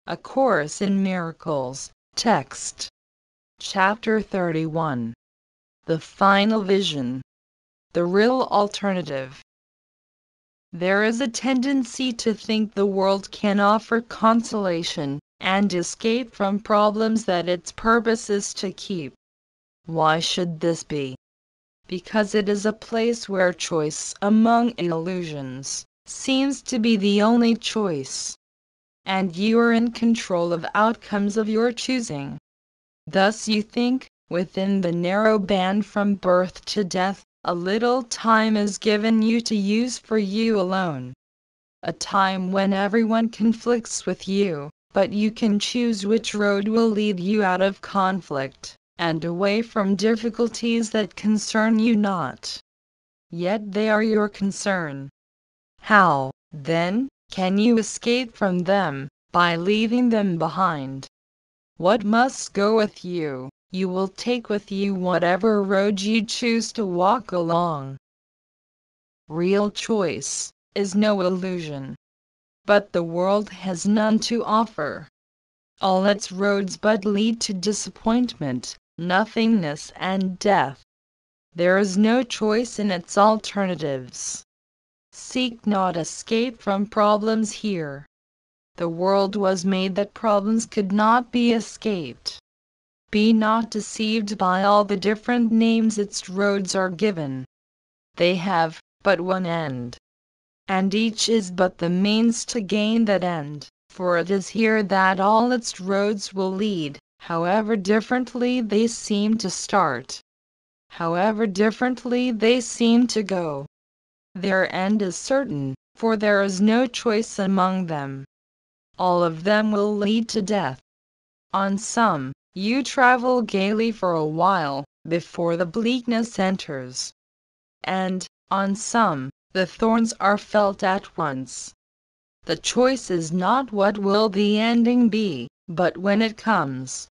A Course in Miracles, text. Chapter 31. The Final Vision. The Real Alternative. There is a tendency to think the world can offer consolation and escape from problems that its purpose is to keep. Why should this be? Because it is a place where choice among illusions seems to be the only choice, and you are in control of outcomes of your choosing. Thus you think, within the narrow band from birth to death, a little time is given you to use for you alone. A time when everyone conflicts with you, but you can choose which road will lead you out of conflict, and away from difficulties that concern you not. Yet they are your concern. How, then, can you escape from them? By leaving them behind. What must go with you, you will take with you whatever road you choose to walk along. Real choice is no illusion. But the world has none to offer. All its roads but lead to disappointment, nothingness, and death. There is no choice in its alternatives. Seek not escape from problems here. The world was made that problems could not be escaped. Be not deceived by all the different names its roads are given. They have but one end. And each is but the means to gain that end, for it is here that all its roads will lead, however differently they seem to start. However differently they seem to go. Their end is certain, for there is no choice among them. All of them will lead to death. On some, you travel gaily for a while, before the bleakness enters. And, on some, the thorns are felt at once. The choice is not what will the ending be, but when it comes.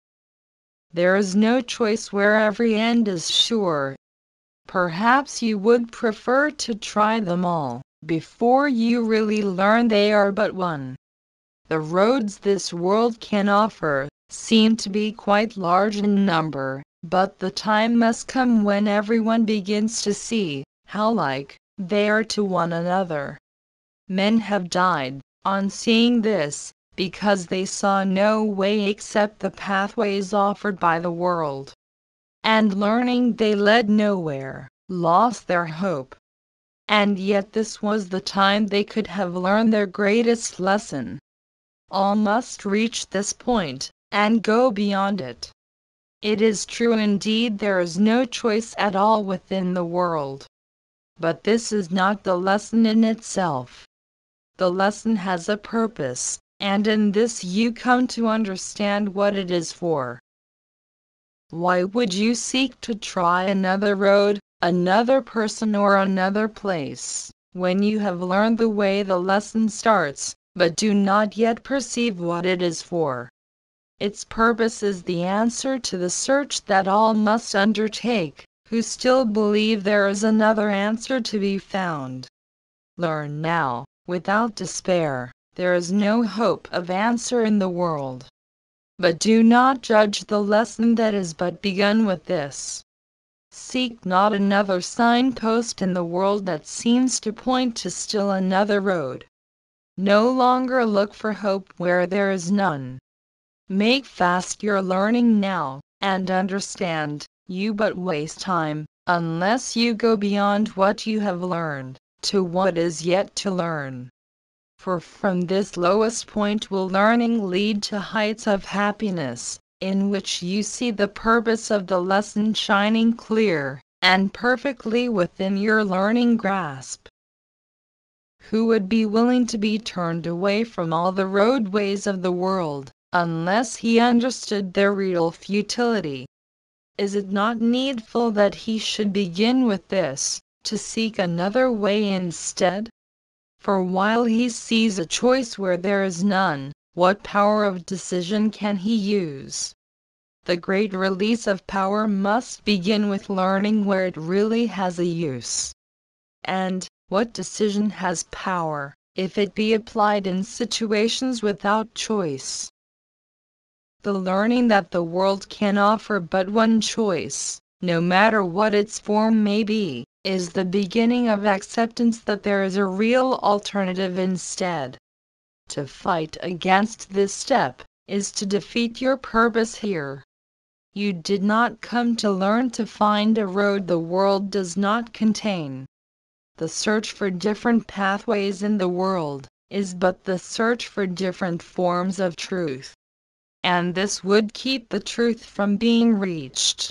There is no choice where every end is sure. Perhaps you would prefer to try them all, before you really learn they are but one. The roads this world can offer seem to be quite large in number, but the time must come when everyone begins to see how like they are to one another. Men have died, on seeing this, because they saw no way except the pathways offered by the world. And learning they led nowhere, lost their hope. And yet this was the time they could have learned their greatest lesson. All must reach this point, and go beyond it. It is true indeed there is no choice at all within the world. But this is not the lesson in itself. The lesson has a purpose, and in this you come to understand what it is for. Why would you seek to try another road, another person, or another place, when you have learned the way the lesson starts, but do not yet perceive what it is for? Its purpose is the answer to the search that all must undertake, who still believe there is another answer to be found. Learn now, without despair, there is no hope of answer in the world. But do not judge the lesson that is but begun with this. Seek not another signpost in the world that seems to point to still another road. No longer look for hope where there is none. Make fast your learning now, and understand, you but waste time, unless you go beyond what you have learned, to what is yet to learn. For from this lowest point will learning lead to heights of happiness, in which you see the purpose of the lesson shining clear and perfectly within your learning grasp. Who would be willing to be turned away from all the roadways of the world, unless he understood their real futility? Is it not needful that he should begin with this, to seek another way instead? For while he sees a choice where there is none, what power of decision can he use? The great release of power must begin with learning where it really has a use. And what decision has power, if it be applied in situations without choice. The learning that the world can offer but one choice, no matter what its form may be, is the beginning of acceptance that there is a real alternative instead. To fight against this step is to defeat your purpose here. You did not come to learn to find a road the world does not contain. The search for different pathways in the world is but the search for different forms of truth. And this would keep the truth from being reached.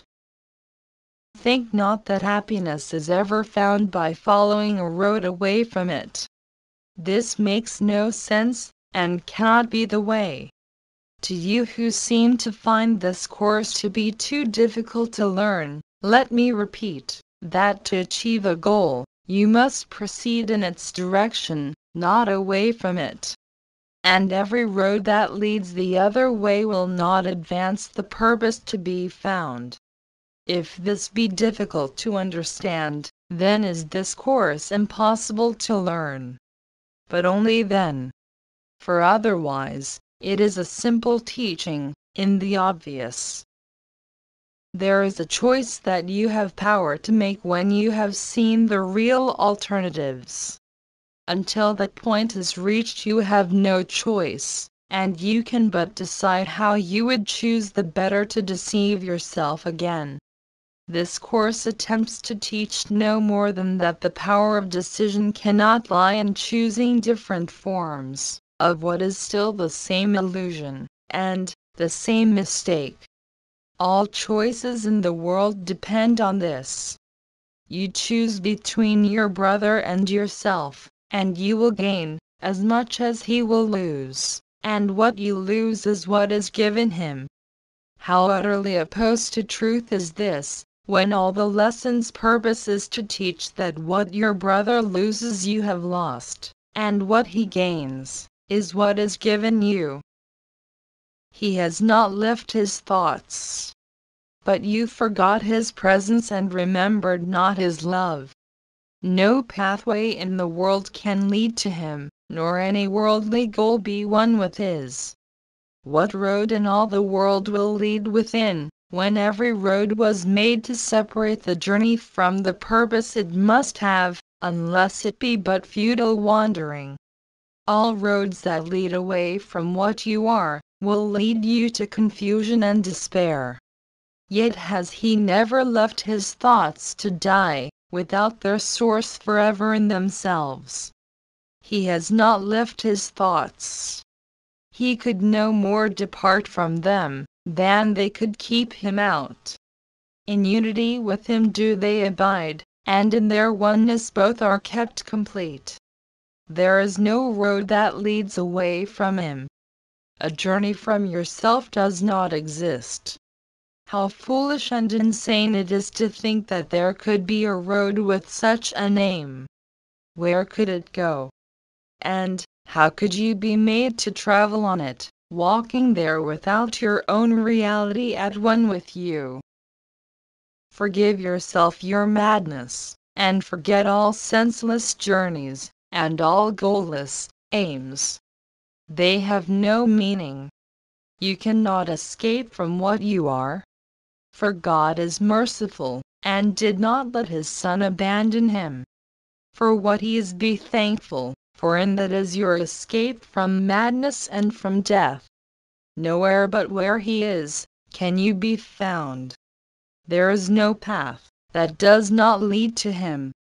Think not that happiness is ever found by following a road away from it. This makes no sense, and cannot be the way. To you who seem to find this course to be too difficult to learn, let me repeat, that to achieve a goal, you must proceed in its direction, not away from it. And every road that leads the other way will not advance the purpose to be found. If this be difficult to understand, then is this course impossible to learn. But only then. For otherwise, it is a simple teaching, in the obvious. There is a choice that you have power to make when you have seen the real alternatives. Until that point is reached, you have no choice, and you can but decide how you would choose the better to deceive yourself again. This course attempts to teach no more than that the power of decision cannot lie in choosing different forms of what is still the same illusion, and the same mistake. All choices in the world depend on this. You choose between your brother and yourself, and you will gain as much as he will lose, and what you lose is what is given him. How utterly opposed to truth is this, when all the lesson's purpose is to teach that what your brother loses you have lost, and what he gains is what is given you. He has not left his thoughts, but you forgot his presence and remembered not his love. No pathway in the world can lead to him, nor any worldly goal be one with his. What road in all the world will lead within, when every road was made to separate the journey from the purpose it must have, unless it be but futile wandering? All roads that lead away from what you are, will lead you to confusion and despair. Yet has he never left his thoughts to die, without their source forever in themselves. He has not left his thoughts. He could no more depart from them, than they could keep him out. In unity with him do they abide, and in their oneness both are kept complete. There is no road that leads away from him. A journey from yourself does not exist. How foolish and insane it is to think that there could be a road with such a name. Where could it go? And how could you be made to travel on it, walking there without your own reality at one with you? Forgive yourself your madness, and forget all senseless journeys, and all goalless aims. They have no meaning. You cannot escape from what you are. For God is merciful, and did not let his Son abandon him. For what he is be thankful, for in that is your escape from madness and from death. Nowhere but where he is, can you be found. There is no path that does not lead to him,